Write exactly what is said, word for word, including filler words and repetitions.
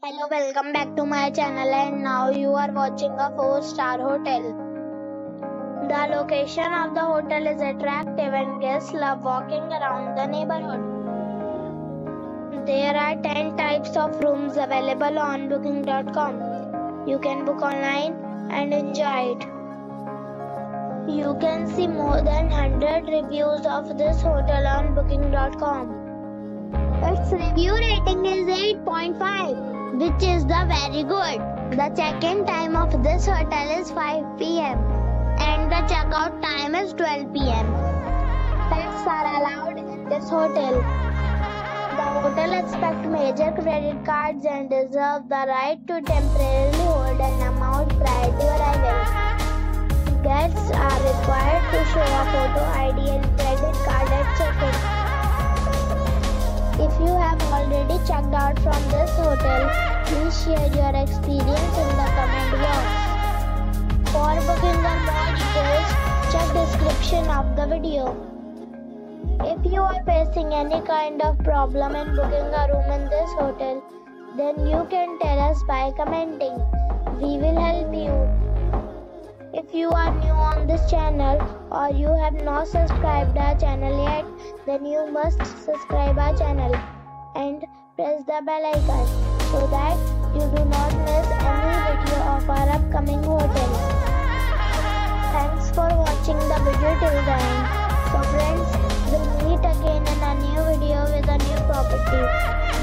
Hello, welcome back to my channel, and now you are watching a four star hotel. The location of the hotel is attractive and guests love walking around the neighborhood. There are ten types of rooms available on booking dot com. You can book online and enjoy it. You can see more than one hundred reviews of this hotel on booking dot com. Its review rating is eight point five, which is the very good. The check-in time of this hotel is five p m and the check-out time is twelve p m Pets are allowed in this hotel. The hotel accepts major credit cards and reserves the right to temporarily hold an amount prior to arrival. Guests are required to show a photo I D and credit card at check-in. If you have already checked out from this hotel, please share your experience in the comment box. For booking or more details, check description of the video. If you are facing any kind of problem in booking a room in this hotel, then you can tell us by commenting. We will help you. If you are new on this channel or you have not subscribed our channel yet, then you must subscribe our channel and press the bell icon so that you do not miss any video of our upcoming hotel. Thanks for watching the video till the end. So friends, we'll meet again in a new video with a new property.